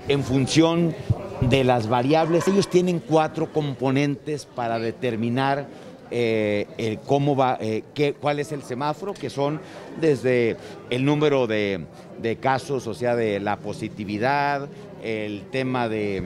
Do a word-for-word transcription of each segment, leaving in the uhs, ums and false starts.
en función de las variables. Ellos tienen cuatro componentes para determinar eh, el cómo va, eh, qué, cuál es el semáforo, que son desde el número de, de casos, o sea, de la positividad, el tema de,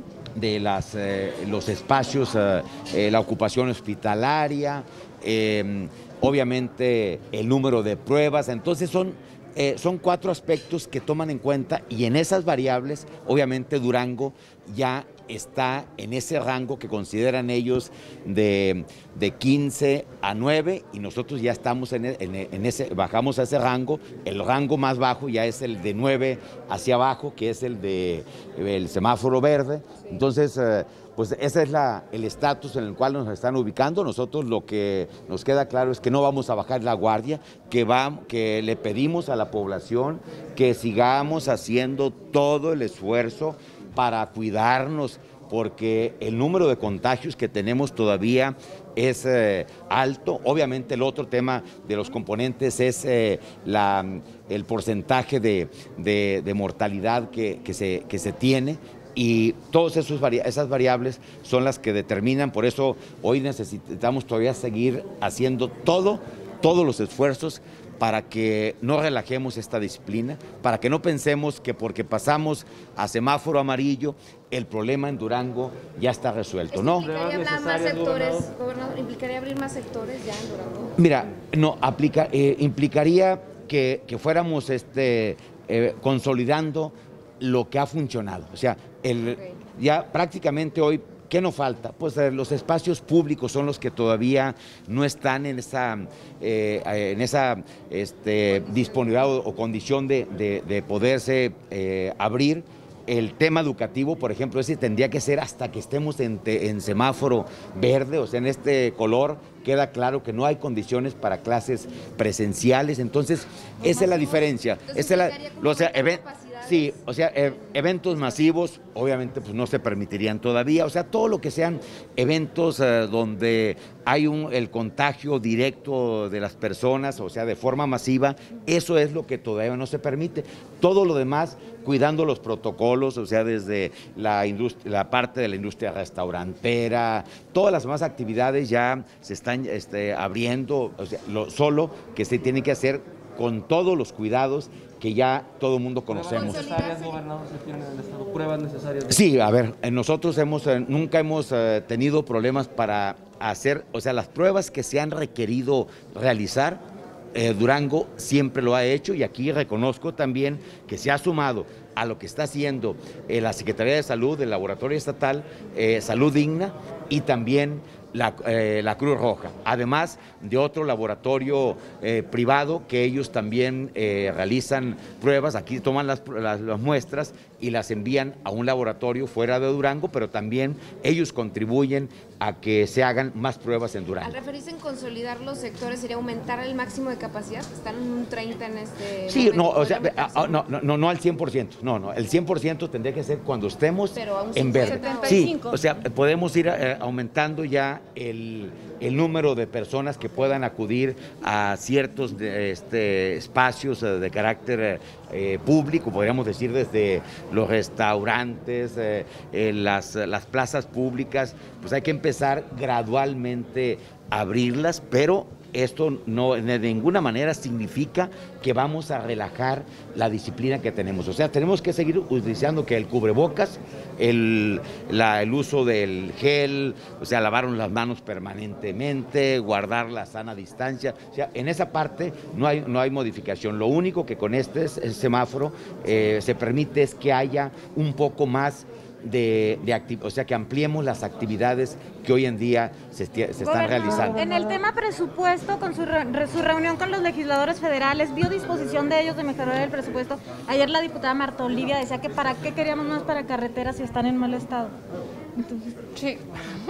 de las, eh, los espacios, eh, eh, la ocupación hospitalaria, eh, obviamente el número de pruebas. Entonces son Eh, son cuatro aspectos que toman en cuenta, y en esas variables, obviamente Durango ya está en ese rango que consideran ellos de, de quince a nueve, y nosotros ya estamos en, en, en ese, bajamos a ese rango. El rango más bajo ya es el de nueve hacia abajo, que es el de el semáforo verde. Entonces, eh, pues ese es la, el estatus en el cual nos están ubicando. Nosotros lo que nos queda claro es que no vamos a bajar la guardia, que, va, que le pedimos a la población que sigamos haciendo todo el esfuerzo para cuidarnos, porque el número de contagios que tenemos todavía es eh, alto. Obviamente el otro tema de los componentes es eh, la, el porcentaje de, de, de mortalidad que, que, se, que se tiene. Y todas esas variables son las que determinan. Por eso hoy necesitamos todavía seguir haciendo todo, todos los esfuerzos para que no relajemos esta disciplina, para que no pensemos que porque pasamos a semáforo amarillo, el problema en Durango ya está resuelto. ¿No? ¿Implicaría hablar más sectores, gobernador? ¿Implicaría abrir más sectores ya en Durango? Mira, no, aplica, eh, implicaría que, que fuéramos este, eh, consolidando lo que ha funcionado. O sea, el, okay. ya prácticamente hoy, ¿qué nos falta? Pues eh, los espacios públicos son los que todavía no están en esa, eh, en esa este, disponibilidad o, o condición de, de, de poderse eh, abrir. El tema educativo, por ejemplo, ese tendría que ser hasta que estemos en, en semáforo verde, o sea, en este color, queda claro que no hay condiciones para clases presenciales. Entonces, esa es la diferencia. Esa es la, o sea, sí, o sea, eh, eventos masivos, obviamente, pues no se permitirían todavía. O sea, todo lo que sean eventos eh, donde hay un, el contagio directo de las personas, o sea, de forma masiva, eso es lo que todavía no se permite. Todo lo demás, cuidando los protocolos, o sea, desde la, la parte de la industria restaurantera, todas las demás actividades ya se están este, abriendo, o sea, lo, solo que se tiene que hacer con todos los cuidados que ya todo el mundo conocemos. ¿Pruebas necesarias, gobernador, se tienen en el estado? ¿Pruebas necesarias? Sí, a ver, nosotros hemos, eh, nunca hemos eh, tenido problemas para hacer, o sea, las pruebas que se han requerido realizar, eh, Durango siempre lo ha hecho, y aquí reconozco también que se ha sumado a lo que está haciendo eh, la Secretaría de Salud, el Laboratorio Estatal, eh, Salud Digna, y también La, eh, la Cruz Roja, además de otro laboratorio eh, privado que ellos también eh, realizan pruebas. Aquí toman las, las, las muestras y las envían a un laboratorio fuera de Durango, pero también ellos contribuyen a que se hagan más pruebas en Durango. Al referirse en consolidar los sectores, ¿sería aumentar el máximo de capacidad? Están en un treinta en este Sí, momento, no, o sea, a, a, no, no, no al cien por ciento, no, no, el cien por ciento tendría que ser cuando estemos en verde. setenta y cinco. Sí, o sea, podemos ir eh, aumentando ya El, el número de personas que puedan acudir a ciertos este, espacios de carácter eh, público, podríamos decir desde los restaurantes, eh, eh, las, las plazas públicas. Pues hay que empezar gradualmente a abrirlas, pero esto no de ninguna manera significa que vamos a relajar la disciplina que tenemos. O sea, tenemos que seguir utilizando que el cubrebocas, el, la, el uso del gel, o sea, lavarnos las manos permanentemente, guardar la sana distancia. O sea, en esa parte no hay, no hay modificación. Lo único que con este semáforo eh, se permite es que haya un poco más de, de actividad, o sea, que ampliemos las actividades que hoy en día se, se están realizando. En el tema presupuesto, con su, re, su reunión con los legisladores federales, ¿vio disposición de ellos de mejorar el presupuesto? Ayer la diputada Marta Olivia decía que para qué queríamos más para carreteras si están en mal estado. Entonces, sí.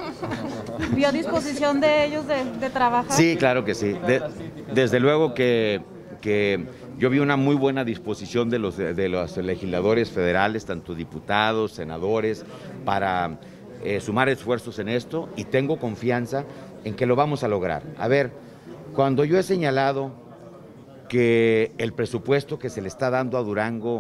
¿Vio disposición de ellos de, de trabajar? Sí, claro que sí. De, desde luego que, que yo vi una muy buena disposición de los, de los legisladores federales, tanto diputados, senadores, para eh, sumar esfuerzos en esto, y tengo confianza en que lo vamos a lograr. A ver, cuando yo he señalado que el presupuesto que se le está dando a Durango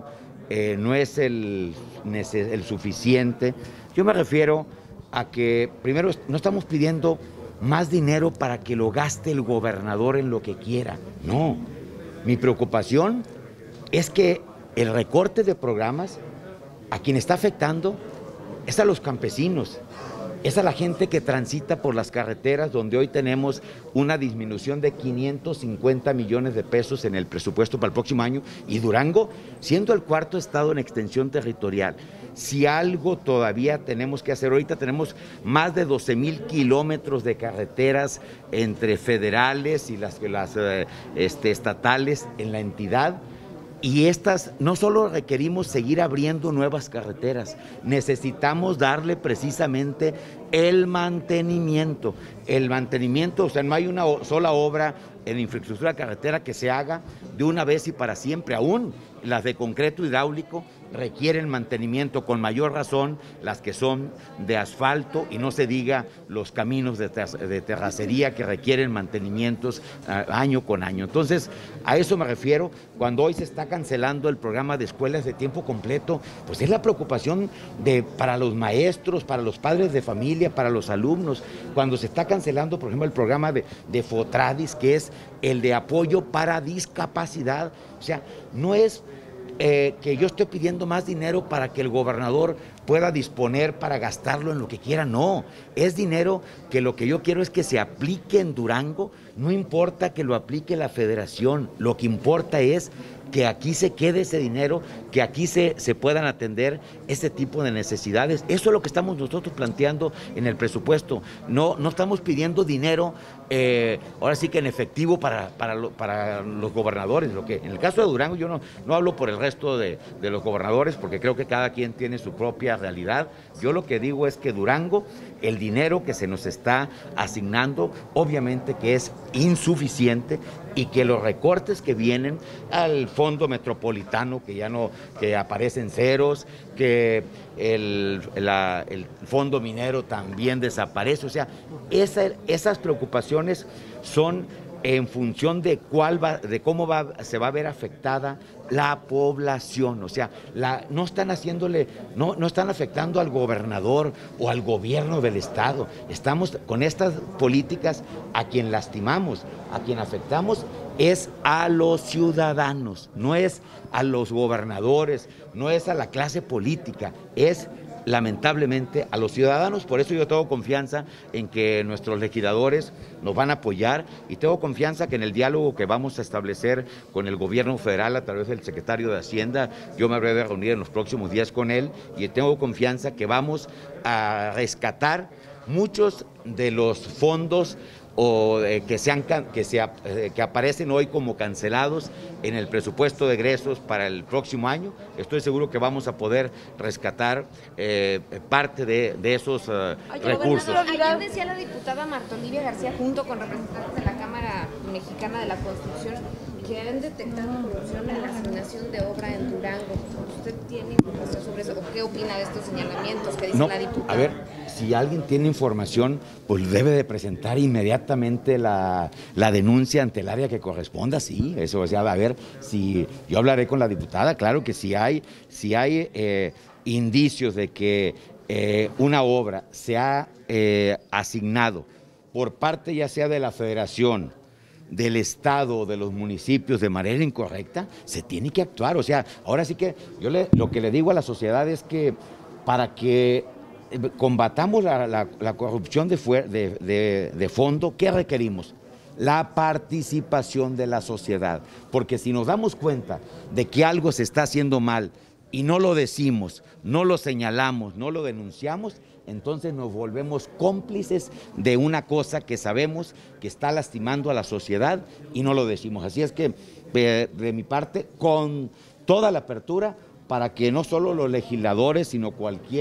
eh, no es el, el suficiente. Yo me refiero a que, primero, no estamos pidiendo más dinero para que lo gaste el gobernador en lo que quiera. No, mi preocupación es que el recorte de programas a quien está afectando es a los campesinos, es a la gente que transita por las carreteras, donde hoy tenemos una disminución de quinientos cincuenta millones de pesos en el presupuesto para el próximo año, y Durango, siendo el cuarto estado en extensión territorial, si algo todavía tenemos que hacer, ahorita tenemos más de doce mil kilómetros de carreteras entre federales y las, las este, estatales en la entidad. Y estas, no solo requerimos seguir abriendo nuevas carreteras, necesitamos darle precisamente el mantenimiento. El mantenimiento, o sea, no hay una sola obra en infraestructura carretera que se haga de una vez y para siempre. Aún las de concreto hidráulico requieren mantenimiento, con mayor razón las que son de asfalto, y no se diga los caminos de, ter de terracería que requieren mantenimientos uh, año con año. Entonces, a eso me refiero cuando hoy se está cancelando el programa de escuelas de tiempo completo. Pues es la preocupación de, para los maestros, para los padres de familia, para los alumnos, cuando se está cancelando, por ejemplo, el programa de, de FOTRADIS, que es el de apoyo para discapacidad. O sea, no es Eh, que yo estoy pidiendo más dinero para que el gobernador pueda disponer para gastarlo en lo que quiera. No, es dinero que lo que yo quiero es que se aplique en Durango. No importa que lo aplique la federación, lo que importa es que aquí se quede ese dinero, que aquí se, se puedan atender ese tipo de necesidades. Eso es lo que estamos nosotros planteando en el presupuesto. No, no estamos pidiendo dinero, eh, ahora sí que en efectivo para, para, lo, para los gobernadores. Lo que, en el caso de Durango, yo no, no hablo por el resto de, de los gobernadores, porque creo que cada quien tiene su propia realidad. Yo lo que digo es que Durango, el dinero que se nos está asignando, obviamente que es insuficiente, y que los recortes que vienen al fondo metropolitano, que ya no, que aparecen ceros, que el, la, el fondo minero también desaparece. O sea, esa, esas preocupaciones son en función de cuál va, de cómo va, se va a ver afectada la población. O sea, la, no están haciéndole, no, no están afectando al gobernador o al gobierno del estado. Estamos con estas políticas, a quien lastimamos, a quien afectamos es a los ciudadanos, no es a los gobernadores, no es a la clase política, es lamentablemente a los ciudadanos. Por eso yo tengo confianza en que nuestros legisladores nos van a apoyar, y tengo confianza que en el diálogo que vamos a establecer con el gobierno federal a través del secretario de Hacienda, yo me habré de reunir en los próximos días con él, y tengo confianza que vamos a rescatar muchos de los fondos o eh, que, sean, que, se, eh, que aparecen hoy como cancelados en el presupuesto de egresos para el próximo año. Estoy seguro que vamos a poder rescatar eh, parte de, de esos uh, recursos. Ayer decía la diputada Marta Olivia García, junto con representantes de la Cámara Mexicana de la Construcción, que han detectado corrupción en la asignación de obra en Durango. ¿Usted tiene información sobre eso? ¿O qué opina de estos señalamientos que dice no, la diputada? A ver, si alguien tiene información, pues debe de presentar inmediatamente la, la denuncia ante el área que corresponda. Sí, eso, o sea, a ver, si yo hablaré con la diputada, claro que si hay, si hay eh, indicios de que eh, una obra se ha eh, asignado por parte ya sea de la federación, del estado, de los municipios de manera incorrecta, se tiene que actuar. O sea, ahora sí que yo le, lo que le digo a la sociedad es que para que combatamos la, la, la corrupción de, de, de, de fondo, ¿qué requerimos? La participación de la sociedad, porque si nos damos cuenta de que algo se está haciendo mal y no lo decimos, no lo señalamos, no lo denunciamos, entonces nos volvemos cómplices de una cosa que sabemos que está lastimando a la sociedad y no lo decimos. Así es que, de, de mi parte, con toda la apertura para que no solo los legisladores, sino cualquier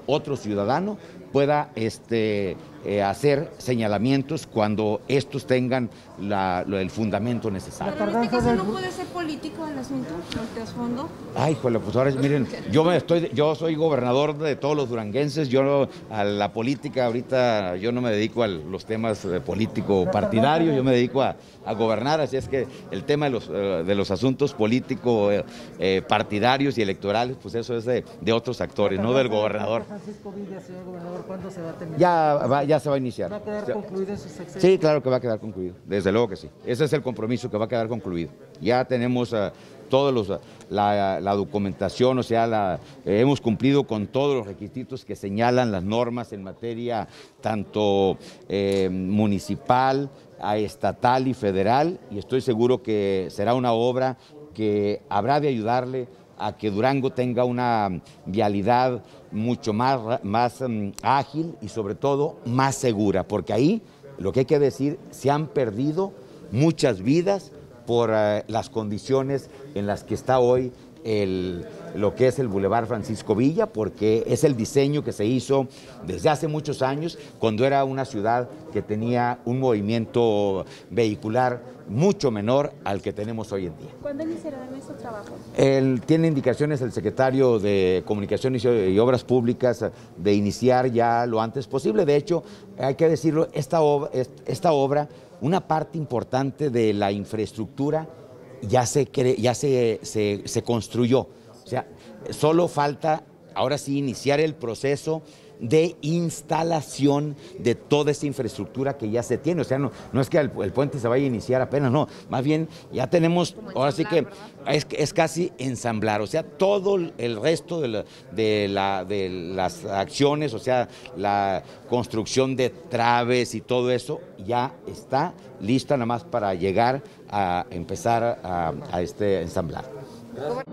otro ciudadano pueda este, eh, hacer señalamientos cuando estos tengan la, lo, el fundamento necesario. Pero en este caso no puede ser político el asunto, el trasfondo. Ay, joder, pues ahora miren, yo me estoy, yo soy gobernador de todos los duranguenses, yo a la política ahorita, yo no me dedico a los temas político partidarios, yo me dedico a, a gobernar, así es que el tema de los, de los asuntos político eh, partidarios y electorales, pues eso es de, de otros actores, no del gobernador. Francisco Villa, señor gobernador, ¿cuándo se va a terminar? Ya, va, ya se va a iniciar. ¿Va a quedar concluido ese sexenio? Sí, claro que va a quedar concluido, desde luego que sí. Ese es el compromiso, que va a quedar concluido. Ya tenemos uh, todos los, uh, la, la documentación, o sea, la, eh, hemos cumplido con todos los requisitos que señalan las normas en materia tanto eh, municipal, a estatal y federal, y estoy seguro que será una obra que habrá de ayudarle a que Durango tenga una vialidad mucho más, más um, ágil y sobre todo más segura, porque ahí, lo que hay que decir, se han perdido muchas vidas por uh, las condiciones en las que está hoy el, lo que es el Boulevard Francisco Villa, porque es el diseño que se hizo desde hace muchos años, cuando era una ciudad que tenía un movimiento vehicular mucho menor al que tenemos hoy en día. ¿Cuándo iniciarán estos trabajos? El, tiene indicaciones el secretario de Comunicaciones y Obras Públicas de iniciar ya lo antes posible. De hecho, hay que decirlo, esta obra, esta obra una parte importante de la infraestructura ya se, cre, ya se, se, se construyó. O sea, solo falta ahora sí iniciar el proceso de instalación de toda esa infraestructura que ya se tiene. O sea, no, no es que el, el puente se vaya a iniciar apenas, no, más bien ya tenemos, ahora sí que es, es casi ensamblar, o sea, todo el resto de, la, de, la, de las acciones, o sea, la construcción de traves y todo eso ya está lista nada más para llegar a empezar a, a este ensamblar.